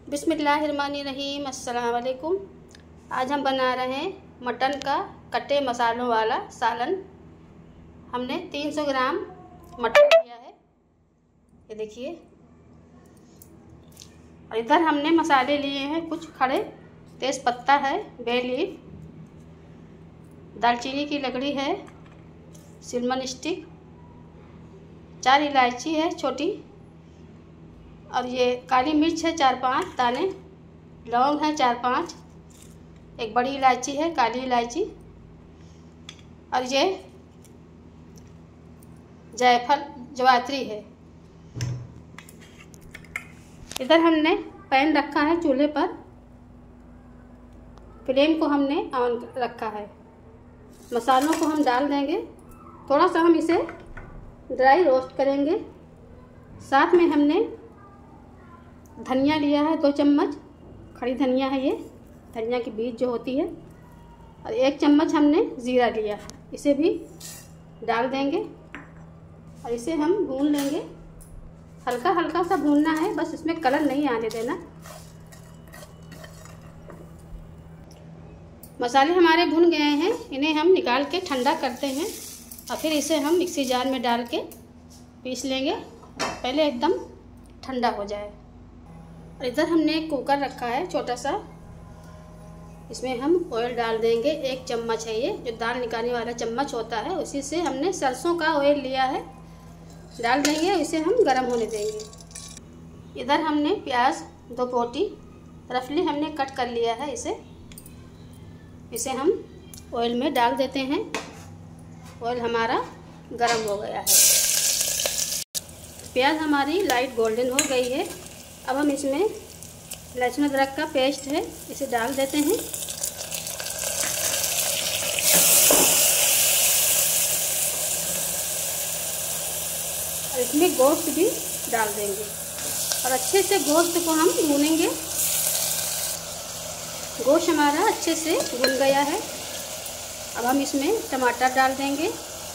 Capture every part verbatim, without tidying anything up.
बिस्मिल्लाहिर्रहमानिर्रहीम। अस्सलाम वालेकुम। आज हम बना रहे हैं मटन का कटे मसालों वाला सालन। हमने तीन सौ ग्राम मटन लिया है, ये देखिए। और इधर हमने मसाले लिए हैं कुछ खड़े तेज़ पत्ता है, बे लीफ, दालचीनी की लकड़ी है, सिनेमन स्टिक, चार इलायची है छोटी, और ये काली मिर्च है चार पांच दाने, लौंग है चार पांच, एक बड़ी इलायची है काली इलायची, और ये जायफल जवात्री है। इधर हमने पैन रखा है चूल्हे पर, फ्लेम को हमने ऑन रखा है। मसालों को हम डाल देंगे, थोड़ा सा हम इसे ड्राई रोस्ट करेंगे। साथ में हमने धनिया लिया है दो चम्मच, खड़ी धनिया है ये, धनिया की बीज जो होती है, और एक चम्मच हमने जीरा लिया, इसे भी डाल देंगे और इसे हम भून लेंगे। हल्का हल्का सा भूनना है, बस इसमें कलर नहीं आने देना। मसाले हमारे भुन गए हैं, इन्हें हम निकाल के ठंडा करते हैं और फिर इसे हम मिक्सी जार में डाल के पीस लेंगे, पहले एकदम ठंडा हो जाए। और इधर हमने एक कुकर रखा है छोटा सा, इसमें हम ऑयल डाल देंगे। एक चम्मच है ये, जो दाल निकालने वाला चम्मच होता है, उसी से हमने सरसों का ऑयल लिया है, डाल देंगे। इसे हम गरम होने देंगे। इधर हमने प्याज दो पोटी रफली हमने कट कर लिया है, इसे इसे हम ऑयल में डाल देते हैं। ऑयल हमारा गरम हो गया है, प्याज हमारी लाइट गोल्डन हो गई है। अब हम इसमें लहसुन अदरक का पेस्ट है, इसे डाल देते हैं। और इसमें गोश्त भी डाल देंगे और अच्छे से गोश्त को हम भूनेंगे। गोश्त हमारा अच्छे से भुन गया है। अब हम इसमें टमाटर डाल देंगे,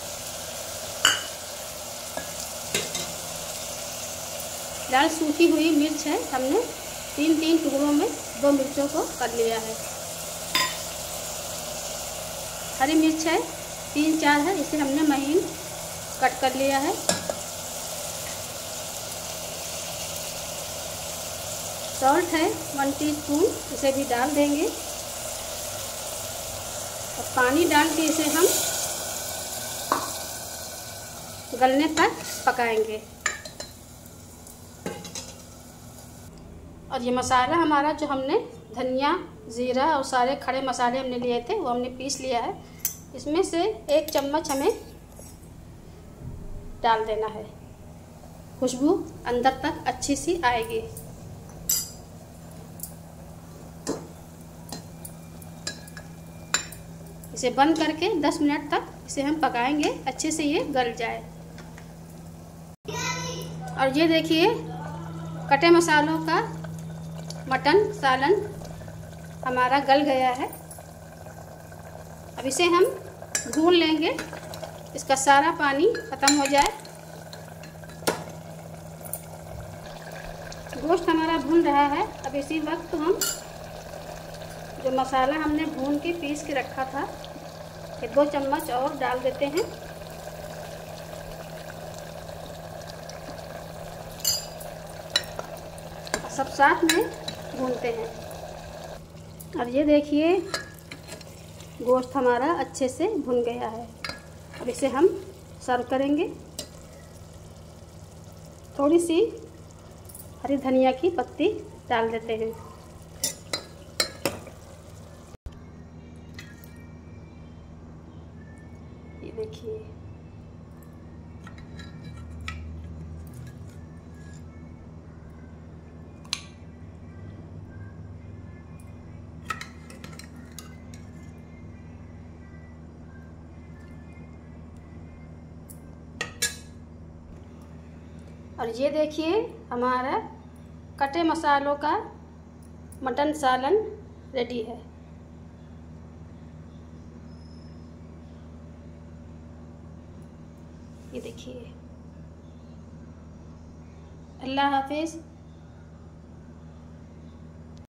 लाल सूखी हुई मिर्च है, हमने तीन तीन टुकड़ों में दो मिर्चों को कर लिया है। हरी मिर्च है तीन चार है, इसे हमने महीन कट कर लिया है। सॉल्ट है वन टीस्पून, इसे भी डाल देंगे और पानी डाल के इसे हम गलने तक पकाएंगे। और ये मसाला हमारा जो हमने धनिया, जीरा और सारे खड़े मसाले हमने लिए थे, वो हमने पीस लिया है। इसमें से एक चम्मच हमें डाल देना है, खुशबू अंदर तक अच्छी सी आएगी। इसे बंद करके दस मिनट तक इसे हम पकाएंगे, अच्छे से ये गल जाए। और ये देखिए कटे मसालों का मटन सालन हमारा गल गया है। अब इसे हम भून लेंगे, इसका सारा पानी ख़त्म हो जाए। गोश्त हमारा भून रहा है। अब इसी वक्त हम जो मसाला हमने भून के पीस के रखा था, ये दो चम्मच और डाल देते हैं। सब साथ में भूनते हैं। और ये देखिए गोश्त हमारा अच्छे से भुन गया है। अब इसे हम सर्व करेंगे। थोड़ी सी हरी धनिया की पत्ती डाल देते हैं। ये देखिए और ये देखिए हमारा कटे मसालों का मटन सालन रेडी है। ये देखिए। अल्लाह हाफिज़।